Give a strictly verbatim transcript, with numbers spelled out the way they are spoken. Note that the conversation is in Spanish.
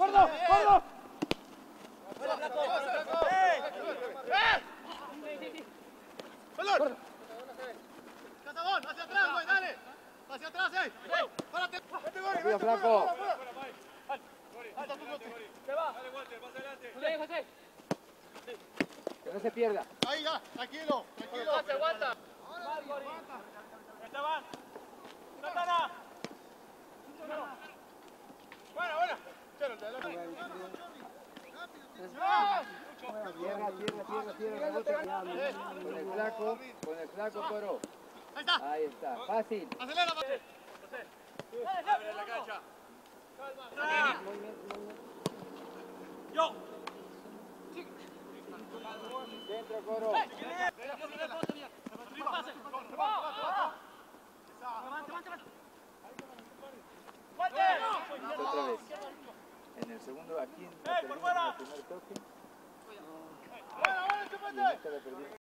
¡Gordo! ¡Gordo! ¡Pelón! ¡Catagón! ¡Hacia atrás, güey! ¡Dale! ¡Hacia atrás, eh! ¡Párate! ¡Rápido, flaco! ¡Se va! ¡Dale, Walter! ¡Más adelante! José, José. Que no se pierda. Ahí ya, tranquilo, tranquilo. Aguanta, aguanta. Esteban. Santana. Buena, buena. Tierra, tierra, tierra, tierra. Rebote. Con el flaco, con el flaco, Coro. Ahí está. Ahí está. Fácil. Acelera, José. Abre la cancha. Calma. Yo. Dentro, Coro. Otra vez. En el segundo, aquí en el primer toque. ¡Buena, buena, chupete!